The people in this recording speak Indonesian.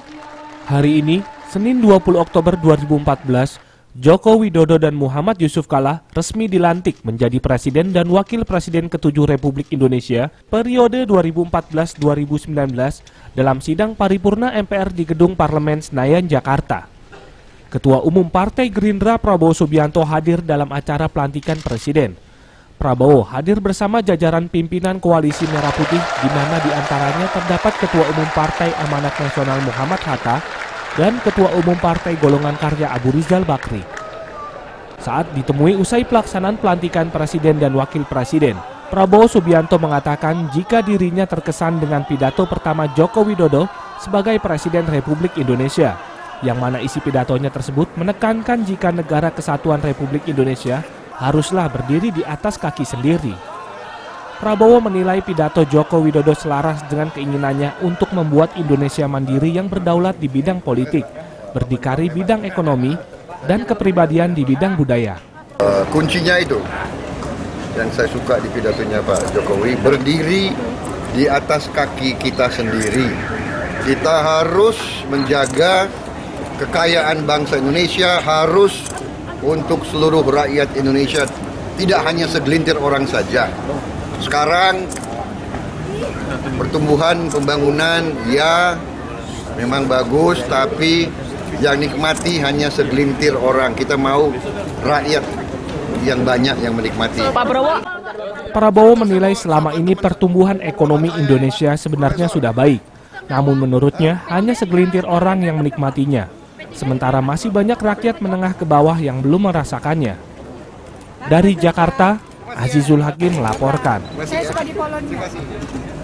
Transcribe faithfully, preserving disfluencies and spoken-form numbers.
Hari ini, Senin dua puluh Oktober dua ribu empat belas, Joko Widodo dan Muhammad Yusuf Kalla resmi dilantik menjadi Presiden dan Wakil Presiden ketujuh Republik Indonesia periode dua ribu empat belas sampai dua ribu sembilan belas dalam sidang paripurna M P R di Gedung Parlemen Senayan, Jakarta. Ketua Umum Partai Gerindra Prabowo Subianto hadir dalam acara pelantikan Presiden. Prabowo hadir bersama jajaran pimpinan Koalisi Merah Putih, di mana diantaranya terdapat Ketua Umum Partai Amanat Nasional Muhammad Hatta dan Ketua Umum Partai Golongan Karya Abu Rizal Bakri. Saat ditemui usai pelaksanaan pelantikan Presiden dan Wakil Presiden, Prabowo Subianto mengatakan jika dirinya terkesan dengan pidato pertama Joko Widodo sebagai Presiden Republik Indonesia, yang mana isi pidatonya tersebut menekankan jika negara kesatuan Republik Indonesia haruslah berdiri di atas kaki sendiri. Prabowo menilai pidato Joko Widodo selaras dengan keinginannya untuk membuat Indonesia mandiri yang berdaulat di bidang politik, berdikari bidang ekonomi, dan kepribadian di bidang budaya. Uh, kuncinya itu yang saya suka di pidatonya Pak Jokowi, berdiri di atas kaki kita sendiri. Kita harus menjaga kekayaan bangsa Indonesia, harus untuk seluruh rakyat Indonesia, tidak hanya segelintir orang saja. Sekarang pertumbuhan pembangunan ya memang bagus, tapi yang nikmati hanya segelintir orang. Kita mau rakyat yang banyak yang menikmati. Pak Prabowo. Prabowo menilai selama ini pertumbuhan ekonomi Indonesia sebenarnya sudah baik, namun menurutnya hanya segelintir orang yang menikmatinya. Sementara masih banyak rakyat menengah ke bawah yang belum merasakannya. Dari Jakarta, Azizul Hakim melaporkan. Saya suka di Polonia.